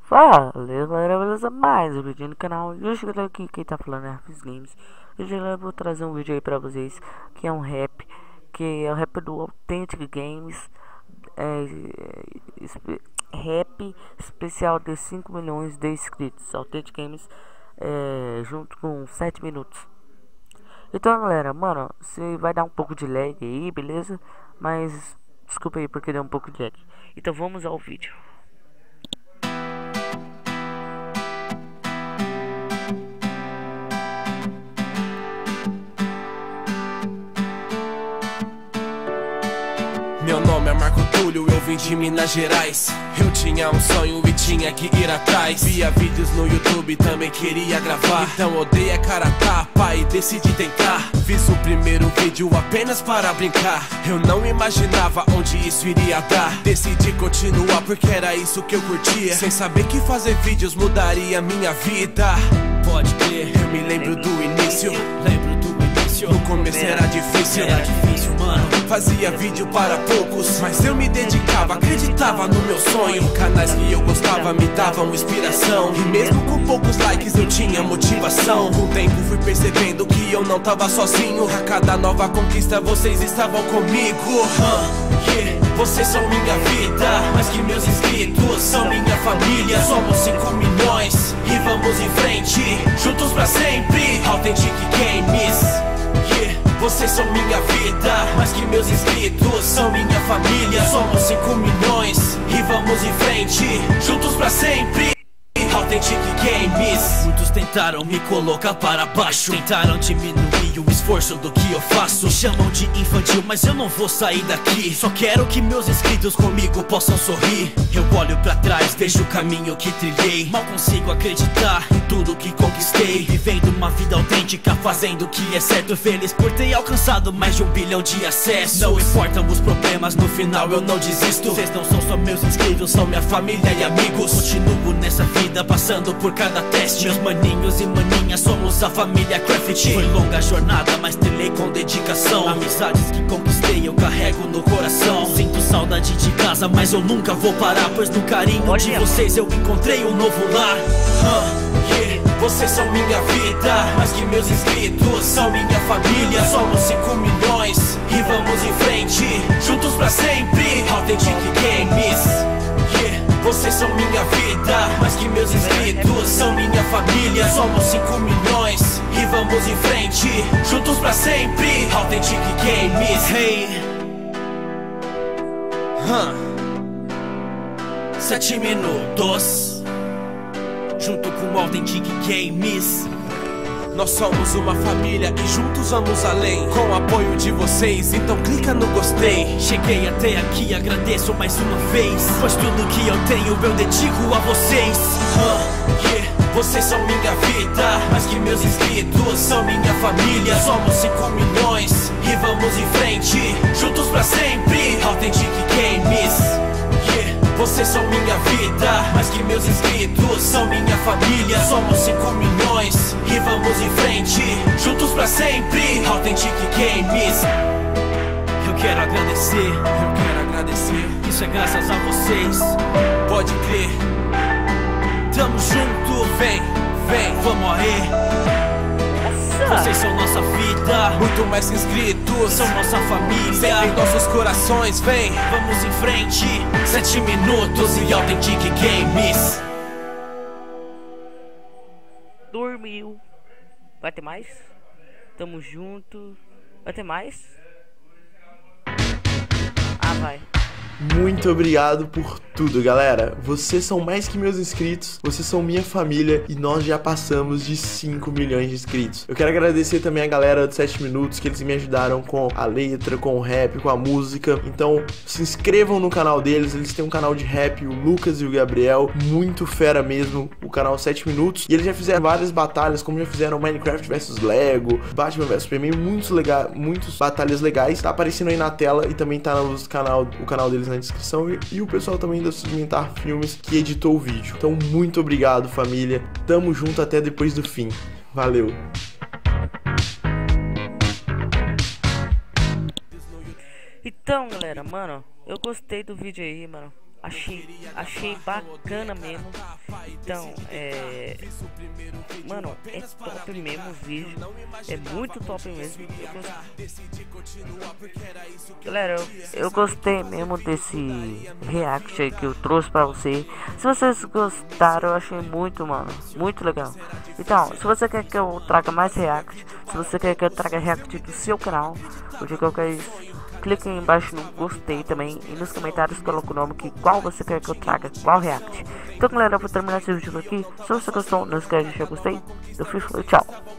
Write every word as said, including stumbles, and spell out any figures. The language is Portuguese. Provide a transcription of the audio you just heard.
Fala galera, beleza? Mais um vídeo no canal. E hoje galera, aqui quem tá falando é Arfis Games. Hoje galera, eu vou trazer um vídeo aí pra vocês, que é um rap, que é o rap do Authentic Games, é, é, espe rap especial de cinco milhões de inscritos. Authentic Games, é, junto com sete minutos. Então galera, mano, você vai dar um pouco de lag aí, beleza? Mas desculpa aí porque deu um pouco de lag. Então vamos ao vídeo. Meu nome é Marco Túlio, eu vim de Minas Gerais. Eu tinha um sonho e tinha que ir atrás. Via vídeos no YouTube, também queria gravar. Então odeio a cara tapa e decidi tentar. Fiz o primeiro vídeo apenas para brincar. Eu não imaginava onde isso iria dar. Decidi continuar porque era isso que eu curtia, sem saber que fazer vídeos mudaria minha vida. Pode crer, eu me lembro do início. Lembro do início. No começo era difícil. Era difícil, mano. Fazia vídeo para poucos, mas eu me dedicava, acreditava no meu sonho. Canais que eu gostava me davam inspiração, e mesmo com poucos likes eu tinha motivação. Com o tempo fui percebendo que eu não tava sozinho. A cada nova conquista vocês estavam comigo. uh, yeah. Vocês são minha vida, mais que meus inscritos são minha família. Somos cinco milhões e vamos em frente, juntos pra sempre. Authentic Games, yeah. Vocês são minha vida, mais que meus inscritos são minha família. Somos cinco milhões e vamos em frente, juntos pra sempre. Authentic Games. Muitos tentaram me colocar para baixo, tentaram diminuir o esforço do que eu faço. Me chamam de infantil, mas eu não vou sair daqui. Só quero que meus inscritos comigo possam sorrir. Eu olho pra trás, vejo o caminho que trilhei. Mal consigo acreditar em tudo que conquistei, vivendo uma vida autêntica, fazendo o que é certo. Feliz por ter alcançado mais de um bilhão de acessos. Não importam os problemas, no final eu não desisto. Vocês não são só meus inscritos, são minha família e amigos. Continuo nessa vida, passando por cada teste. Meus maninhos e maninhas, somos a família Craft. Foi longa jornada, mas trilhei com dedicação. Amizades que conquistei eu carrego no coração. Sinto saudade de casa, mas eu nunca vou parar, pois no carinho Olha. de vocês eu encontrei um novo lar. uh, yeah. Vocês são minha vida, mais que meus inscritos são minha família. Somos cinco milhões e vamos em frente, juntos pra sempre. Authentic Games, yeah. Vocês são minha vida, mais que meus inscritos são minha família. Somos cinco milhões e vamos em frente, juntos pra sempre. Authentic Games, hey. huh. Sete minutos, junto com Authentic Games. Nós somos uma família e juntos vamos além, com o apoio de vocês, então clica no gostei. Cheguei até aqui, agradeço mais uma vez, pois tudo que eu tenho eu dedico a vocês. uh, yeah. Vocês são minha vida, mais que meus inscritos são minha família. Somos cinco milhões e vamos em frente, juntos pra sempre. Authentic Games, yeah. Vocês são minha vida, mais que meus inscritos são minha família. Somos cinco milhões e vamos em frente, juntos pra sempre. Authentic Games. Eu quero agradecer, eu quero agradecer. Isso é graças a vocês, pode crer. Tamo junto, vem, vem, vamos aí. Vocês são nossa vida, muito mais que inscritos, são nossa família, sempre em nossos corações, vem, vamos em frente. Sete minutos e Authentic Games. Dormiu. Vai ter mais? Tamo junto. Vai ter mais? Ah, vai. Muito obrigado por tudo, galera. Vocês são mais que meus inscritos, vocês são minha família e nós já passamos de cinco milhões de inscritos. Eu quero agradecer também a galera de sete minutos, que eles me ajudaram com a letra, com o rap, com a música. Então se inscrevam no canal deles, eles têm um canal de rap, o Lucas e o Gabriel, muito fera mesmo, o canal sete minutos. E eles já fizeram várias batalhas, como já fizeram Minecraft versus Lego, Batman versus Superman, muitos, lega muitos batalhas legais. Tá aparecendo aí na tela e também tá no canal, o canal deles na descrição, e, e o pessoal também da Suplementar Filmes que editou o vídeo. Então muito obrigado, família, tamo junto até depois do fim, valeu. Então galera, mano, eu gostei do vídeo aí, mano. Achei, achei bacana mesmo. Então, é... Mano, é top mesmo o vídeo. É muito top mesmo. Eu gost... Galera, eu, eu gostei mesmo desse react aí que eu trouxe pra você. Se vocês gostaram, eu achei muito, mano, muito legal. Então, se você quer que eu traga mais react, se você quer que eu traga react do seu canal, ou de qualquer isso, clique aí embaixo no gostei também e nos comentários coloca o nome que qual você quer que eu traga, qual react. Então galera, eu vou terminar esse vídeo aqui. Se você gostou, não esquece de deixar gostei. Eu fui, tchau.